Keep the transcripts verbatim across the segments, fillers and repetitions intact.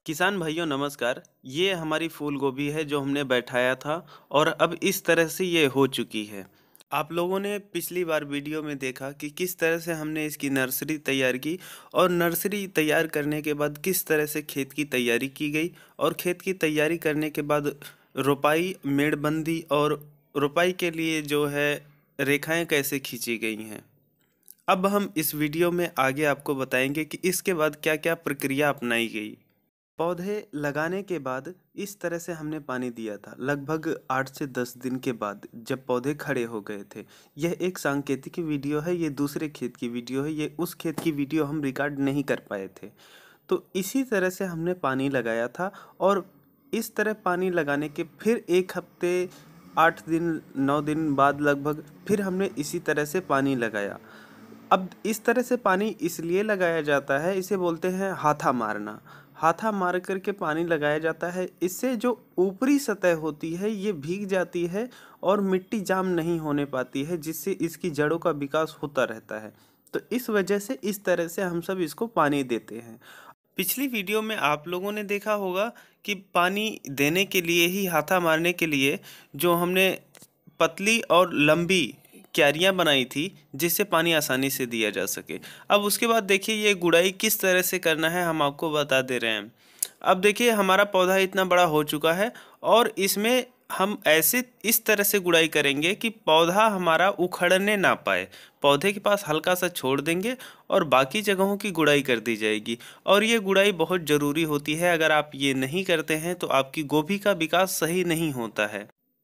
किसान भाइयों नमस्कार। ये हमारी फूल गोभी है जो हमने बैठाया था और अब इस तरह से ये हो चुकी है। आप लोगों ने पिछली बार वीडियो में देखा कि किस तरह से हमने इसकी नर्सरी तैयार की और नर्सरी तैयार करने के बाद किस तरह से खेत की तैयारी की गई और खेत की तैयारी करने के बाद रोपाई, मेड़बंदी और रोपाई के लिए जो है रेखाएं कैसे खींची गई हैं। अब हम इस वीडियो में आगे आपको बताएंगे कि इसके बाद क्या क्या प्रक्रिया अपनाई गई। पौधे लगाने के बाद इस तरह से हमने पानी दिया था लगभग आठ से दस दिन के बाद जब पौधे खड़े हो गए थे। यह एक सांकेतिक वीडियो है, ये दूसरे खेत की वीडियो है, ये उस खेत की वीडियो हम रिकॉर्ड नहीं कर पाए थे। तो इसी तरह से हमने पानी लगाया था और इस तरह पानी लगाने के फिर एक हफ्ते आठ दिन नौ दिन बाद लगभग फिर हमने इसी तरह से पानी लगाया। अब इस तरह से पानी इसलिए लगाया जाता है, इसे बोलते हैं हाथा मारना। हाथा मार करके पानी लगाया जाता है, इससे जो ऊपरी सतह होती है ये भीग जाती है और मिट्टी जाम नहीं होने पाती है, जिससे इसकी जड़ों का विकास होता रहता है। तो इस वजह से इस तरह से हम सब इसको पानी देते हैं। पिछली वीडियो में आप लोगों ने देखा होगा कि पानी देने के लिए ही, हाथा मारने के लिए जो हमने पतली और लंबी क्यारियाँ बनाई थी जिससे पानी आसानी से दिया जा सके। अब उसके बाद देखिए ये गुड़ाई किस तरह से करना है हम आपको बता दे रहे हैं। अब देखिए हमारा पौधा इतना बड़ा हो चुका है और इसमें हम ऐसे इस तरह से गुड़ाई करेंगे कि पौधा हमारा उखड़ने ना पाए। पौधे के पास हल्का सा छोड़ देंगे और बाकी जगहों की गुड़ाई कर दी जाएगी। और ये गुड़ाई बहुत ज़रूरी होती है, अगर आप ये नहीं करते हैं तो आपकी गोभी का विकास सही नहीं होता है।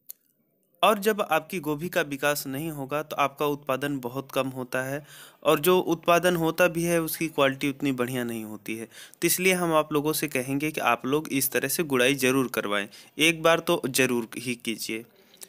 और जब आपकी गोभी का विकास नहीं होगा तो आपका उत्पादन बहुत कम होता है और जो उत्पादन होता भी है उसकी क्वालिटी उतनी बढ़िया नहीं होती है। तो इसलिए हम आप लोगों से कहेंगे कि आप लोग इस तरह से गुड़ाई ज़रूर करवाएं, एक बार तो ज़रूर ही कीजिए।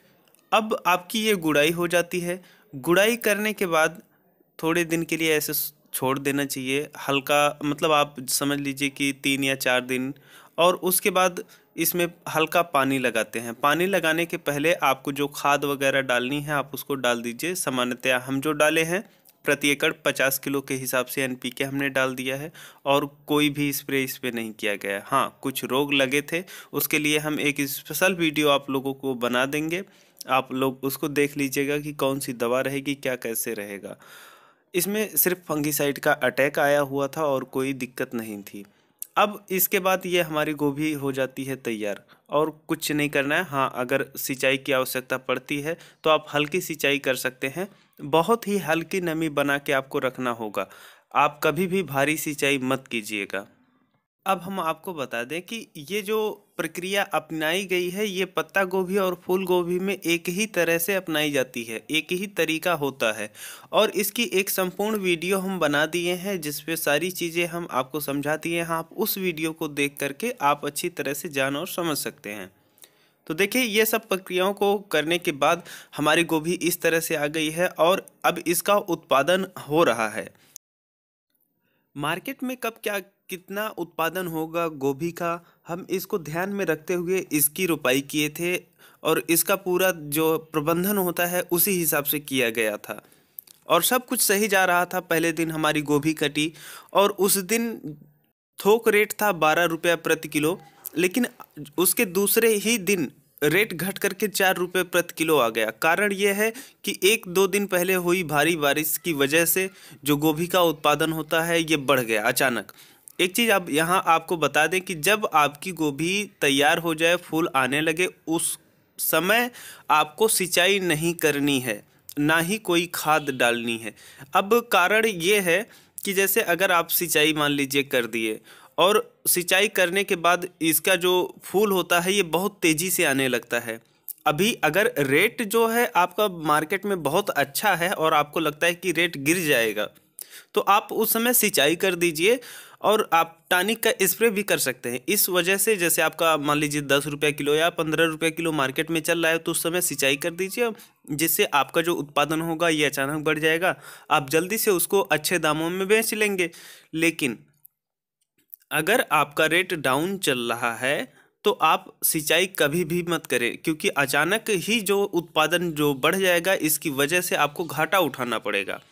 अब आपकी ये गुड़ाई हो जाती है। गुड़ाई करने के बाद थोड़े दिन के लिए ऐसे छोड़ देना चाहिए, हल्का, मतलब आप समझ लीजिए कि तीन या चार दिन। और उसके बाद इसमें हल्का पानी लगाते हैं। पानी लगाने के पहले आपको जो खाद वगैरह डालनी है आप उसको डाल दीजिए। सामान्यतया हम जो डाले हैं प्रति एकड़ पचास किलो के हिसाब से एन पी के हमने डाल दिया है और कोई भी स्प्रे इस पर नहीं किया गया है। हाँ, कुछ रोग लगे थे, उसके लिए हम एक स्पेशल वीडियो आप लोगों को बना देंगे, आप लोग उसको देख लीजिएगा कि कौन सी दवा रहेगी, क्या कैसे रहेगा। इसमें सिर्फ फंगीसाइड का अटैक आया हुआ था और कोई दिक्कत नहीं थी। अब इसके बाद ये हमारी गोभी हो जाती है तैयार और कुछ नहीं करना है। हाँ, अगर सिंचाई की आवश्यकता पड़ती है तो आप हल्की सिंचाई कर सकते हैं, बहुत ही हल्की नमी बना के आपको रखना होगा। आप कभी भी भारी सिंचाई मत कीजिएगा। अब हम आपको बता दें कि ये जो प्रक्रिया अपनाई गई है ये पत्ता गोभी और फूल गोभी में एक ही तरह से अपनाई जाती है, एक ही तरीका होता है। और इसकी एक संपूर्ण वीडियो हम बना दिए हैं जिस पे सारी चीज़ें हम आपको समझा दिए हैं। आप उस वीडियो को देख करके आप अच्छी तरह से जान और समझ सकते हैं। तो देखिए ये सब प्रक्रियाओं को करने के बाद हमारी गोभी इस तरह से आ गई है और अब इसका उत्पादन हो रहा है। मार्केट में कब क्या कितना उत्पादन होगा गोभी का, हम इसको ध्यान में रखते हुए इसकी रोपाई किए थे और इसका पूरा जो प्रबंधन होता है उसी हिसाब से किया गया था और सब कुछ सही जा रहा था। पहले दिन हमारी गोभी कटी और उस दिन थोक रेट था बारह रुपया प्रति किलो, लेकिन उसके दूसरे ही दिन रेट घट करके चार रुपये प्रति किलो आ गया। कारण ये है कि एक दो दिन पहले हुई भारी बारिश की वजह से जो गोभी का उत्पादन होता है ये बढ़ गया अचानक। एक चीज़ अब यहाँ आपको बता दें कि जब आपकी गोभी तैयार हो जाए, फूल आने लगे, उस समय आपको सिंचाई नहीं करनी है, ना ही कोई खाद डालनी है। अब कारण ये है कि जैसे अगर आप सिंचाई मान लीजिए कर दिए और सिंचाई करने के बाद इसका जो फूल होता है ये बहुत तेज़ी से आने लगता है। अभी अगर रेट जो है आपका मार्केट में बहुत अच्छा है और आपको लगता है कि रेट गिर जाएगा तो आप उस समय सिंचाई कर दीजिए और आप टॉनिक का स्प्रे भी कर सकते हैं। इस वजह से जैसे आपका मान लीजिए दस रुपये किलो या पंद्रह रुपये किलो मार्केट में चल रहा है तो उस समय सिंचाई कर दीजिए, जिससे आपका जो उत्पादन होगा ये अचानक बढ़ जाएगा। आप जल्दी से उसको अच्छे दामों में बेच लेंगे। लेकिन अगर आपका रेट डाउन चल रहा है तो आप सिंचाई कभी भी मत करें, क्योंकि अचानक ही जो उत्पादन जो बढ़ जाएगा इसकी वजह से आपको घाटा उठाना पड़ेगा।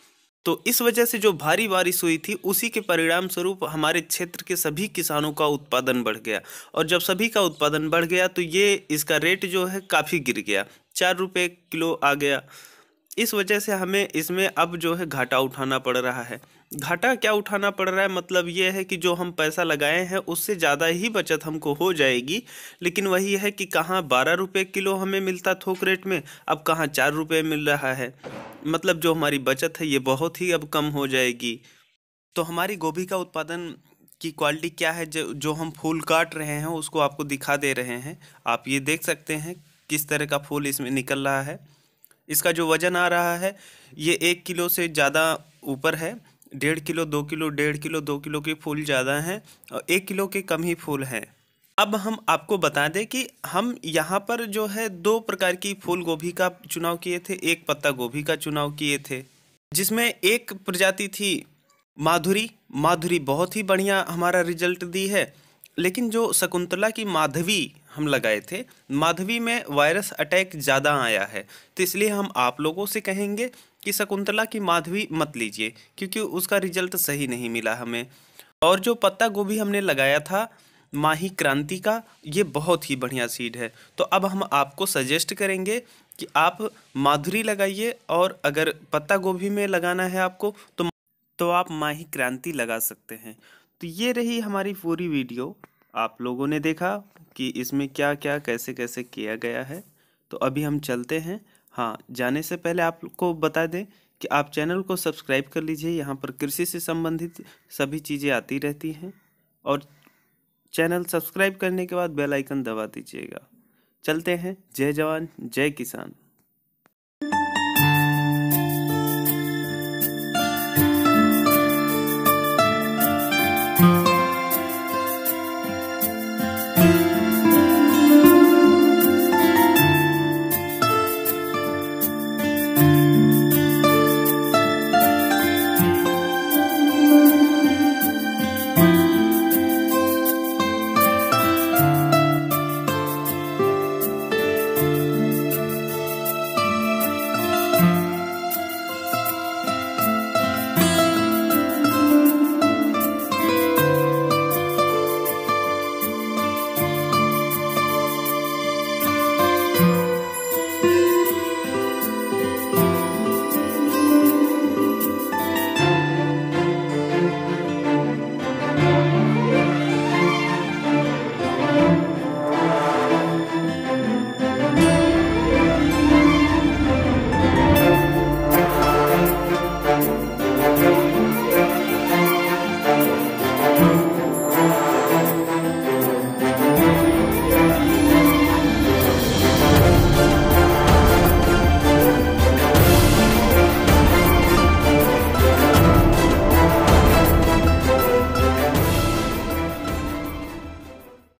तो इस वजह से जो भारी बारिश हुई थी उसी के परिणाम स्वरूप हमारे क्षेत्र के सभी किसानों का उत्पादन बढ़ गया, और जब सभी का उत्पादन बढ़ गया तो ये इसका रेट जो है काफ़ी गिर गया, चार रुपये किलो आ गया। इस वजह से हमें इसमें अब जो है घाटा उठाना पड़ रहा है। घाटा क्या उठाना पड़ रहा है, मतलब ये है कि जो हम पैसा लगाए हैं उससे ज़्यादा ही बचत हमको हो जाएगी, लेकिन वही है कि कहाँ बारह रुपये किलो हमें मिलता थोक रेट में, अब कहाँ चार रुपये मिल रहा है। मतलब जो हमारी बचत है ये बहुत ही अब कम हो जाएगी। तो हमारी गोभी का उत्पादन की क्वालिटी क्या है, जो जो हम फूल काट रहे हैं उसको आपको दिखा दे रहे हैं। आप ये देख सकते हैं किस तरह का फूल इसमें निकल रहा है। इसका जो वज़न आ रहा है ये एक किलो से ज़्यादा ऊपर है, डेढ़ किलो दो किलो डेढ़ किलो दो किलो के फूल ज़्यादा हैं और एक किलो के कम ही फूल हैं। अब हम आपको बता दें कि हम यहाँ पर जो है दो प्रकार की फूल गोभी का चुनाव किए थे, एक पत्ता गोभी का चुनाव किए थे, जिसमें एक प्रजाति थी माधुरी। माधुरी बहुत ही बढ़िया हमारा रिजल्ट दी है, लेकिन जो शकुंतला की माधवी हम लगाए थे, माधवी में वायरस अटैक ज़्यादा आया है, तो इसलिए हम आप लोगों से कहेंगे कि शकुंतला की माधवी मत लीजिए, क्योंकि उसका रिजल्ट सही नहीं मिला हमें। और जो पत्ता गोभी हमने लगाया था माही क्रांति का, ये बहुत ही बढ़िया सीड है। तो अब हम आपको सजेस्ट करेंगे कि आप माधुरी लगाइए, और अगर पत्ता गोभी में लगाना है आपको तो तो आप माही क्रांति लगा सकते हैं। तो ये रही हमारी पूरी वीडियो। आप लोगों ने देखा कि इसमें क्या क्या कैसे कैसे किया गया है। तो अभी हम चलते हैं। हाँ, जाने से पहले आपको बता दें कि आप चैनल को सब्सक्राइब कर लीजिए, यहाँ पर कृषि से संबंधित सभी चीज़ें आती रहती हैं, और चैनल सब्सक्राइब करने के बाद बेल आइकन दबा दीजिएगा। चलते हैं। जय जवान जय किसान।